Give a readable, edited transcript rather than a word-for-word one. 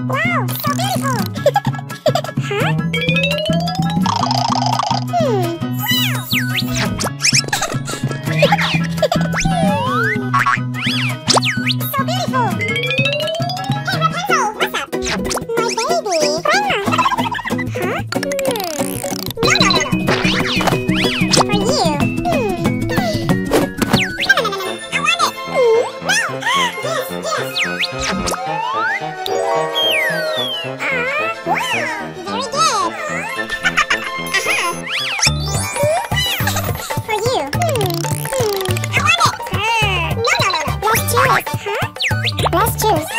Wow, so beautiful! Huh? So beautiful! Hey, Rapunzel, what's up? My baby! Huh? No. For you. No. I want it! No! Yes. Wow! Very good! For you. I want it! No. Let's choose. Huh? Let's choose.